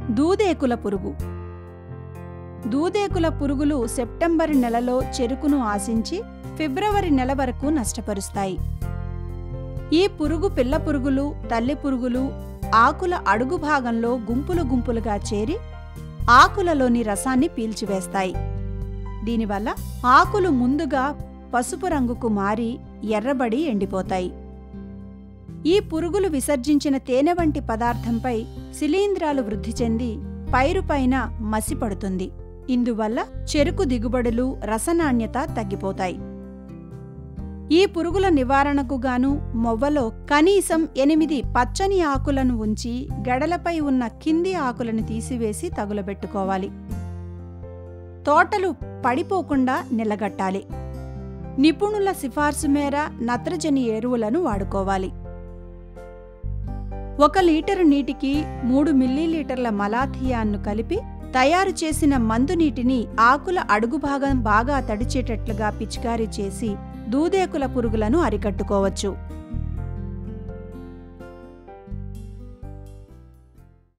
దూదేకుల పురుగు. దూదేకుల పురుగులు సెప్టెంబర్ నెలలో చెరుకును ఆశించి ఫిబ్రవరి నెల వరకు నష్టపరుస్తాయి. ఈ పురుగు పిల్ల పురుగులు, తల్లి పురుగులు ఆకుల అడుగు భాగంలో గుంపులు గుంపులుగా చేరి ఆకులలోని రసాన్ని పీల్చివేస్తాయి. దీనివల్ల ఆకులు ముందుగా పసుపు రంగుకు మారి ఎర్రబడి ఎండిపోతాయి. ఈ పురుగులు విసర్జించిన తేనె వంటి పదార్థంపై శిలీంధ్రాలు వృద్ధి చెంది పైరుపైన మసిపడుతుంది. ఇందువల్ల చెరుకు దిగుబడులు, రసనాణ్యత తగ్గిపోతాయి. ఈ పురుగుల నివారణకు గాను మొవ్వలో కనీసం 8 పచ్చని ఆకులను ఉంచి గడలపై ఉన్న కింది ఆకులను తీసివేసి తగులబెట్టుకోవాలి. తోటలు పడిపోకుండా నిలగట్టాలి. నిపుణుల సిఫార్సు మేర నత్రజని ఎరువులను వాడుకోవాలి. 1 లీటరు నీటికి 3 మిల్లీలీటర్ల మలాథియాన్ను కలిపి తయారు చేసిన మందునీటిని ఆకుల అడుగుభాగం బాగా తడిచేటట్లుగా పిచికారీ చేసి దూదేకుల పురుగులను అరికట్టుకోవచ్చు.